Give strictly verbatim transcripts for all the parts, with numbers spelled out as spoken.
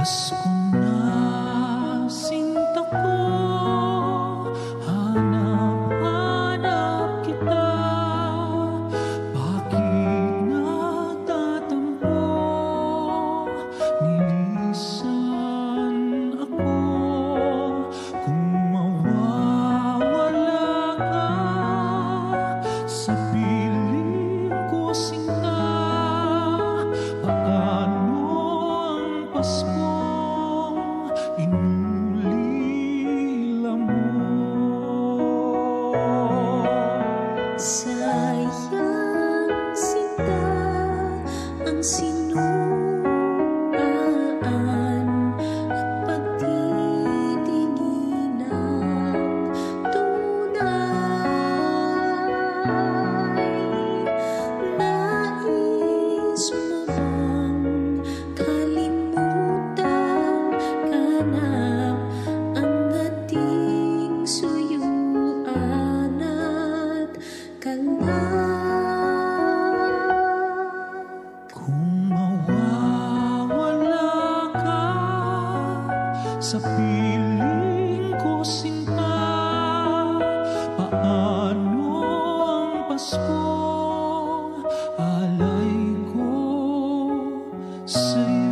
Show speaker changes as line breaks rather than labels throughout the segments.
Pasko na, sinta ko, hanap-hanap kita. Bakit natatampo, nilisan ako. Kung mawawala ka sa piling ko, sinta, paano ang Paskong inulila mo?
Sayang sinta ang sinuraan at pagtitingin ng tunay. Nais mo bang kalimutan ka na ang dating suyuan at kalat?
Kung mawawala ka sa piling ko, sinta, paano ang Paskong alay ko sa'yo?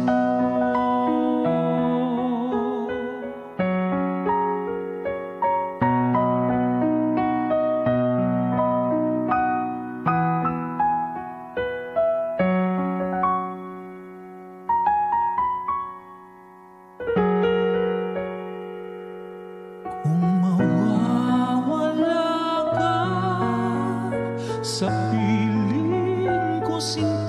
Kung mawawala ka sa piling ko, sinta,